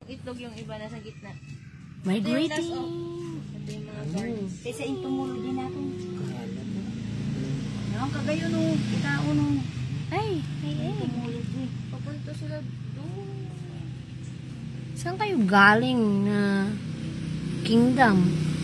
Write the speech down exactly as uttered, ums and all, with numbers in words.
Itlog yung iba nasa gitna. Migrating. Ito yung mga birds. Kaysa yung tumulo din natin. Ang kagayo nung itao nung. Ay, ay, ay. Tumulog din. Papunta sila doon. Saan kayo galing na kingdom?